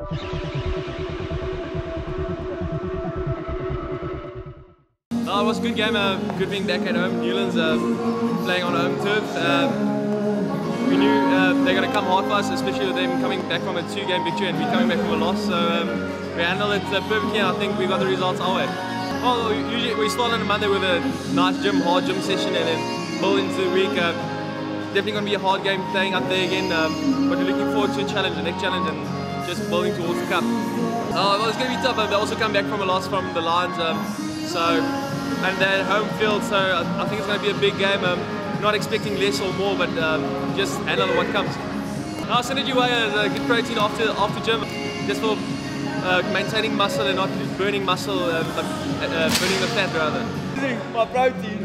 No, it was a good game. Good being back at home. Newlands playing on home turf. We knew they're going to come hard for us, especially with them coming back from a 2-game victory and we coming back from a loss. So we handled it perfectly, and I think we got the results our way. Well, usually we start on a Monday with a nice hard gym session, and then build into the week. Definitely going to be a hard game playing up there again, but we're looking forward to a challenge, the next challenge, and just building towards the cup. Well, it's going to be tough. They also come back from a loss from the Lions, and they're home field, so I think it's going to be a big game. Not expecting less or more, but just handle what comes. Synergy Whey is a good protein after gym, just for maintaining muscle and not burning muscle, but burning the fat rather. My protein.